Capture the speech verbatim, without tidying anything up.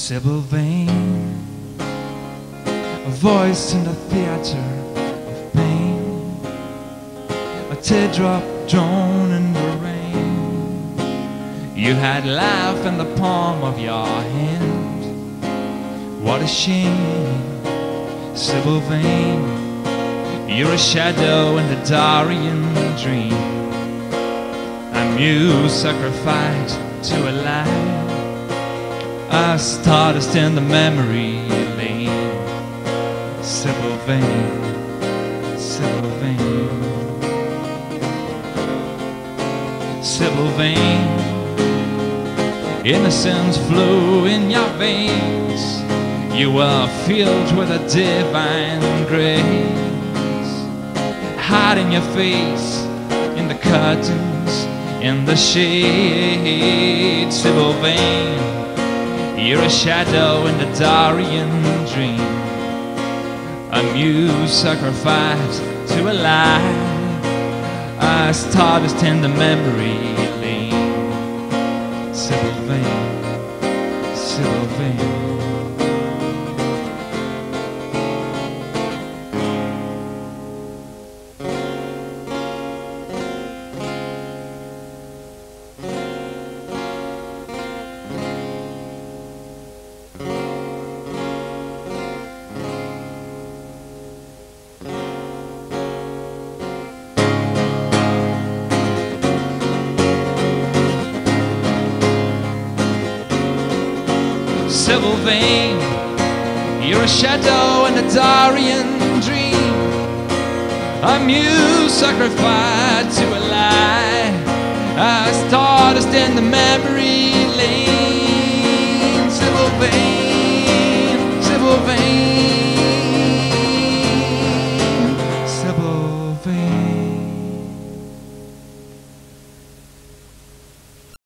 Sybil Vane, a voice in the theater of pain, a teardrop drawn in the rain. You had life in the palm of your hand. What a shame, Sybil Vane, you're a shadow in the Darian dream, a muse sacrificed to a lie, a stardust in the memory lane. Sybil Vane, Sybil Vane, Sybil Vane, innocence flew in your veins. You were filled with a divine grace, hiding your face in the curtains, in the shade. Sybil Vane, you're a shadow in the Darian dream, a muse sacrificed to a lie, a stardust in the memory lane. Sybil Vane, Sybil Vane. Sybil Vane, you're a shadow in a Darian dream, a muse sacrificed to a lie, a stardust in the memory lane.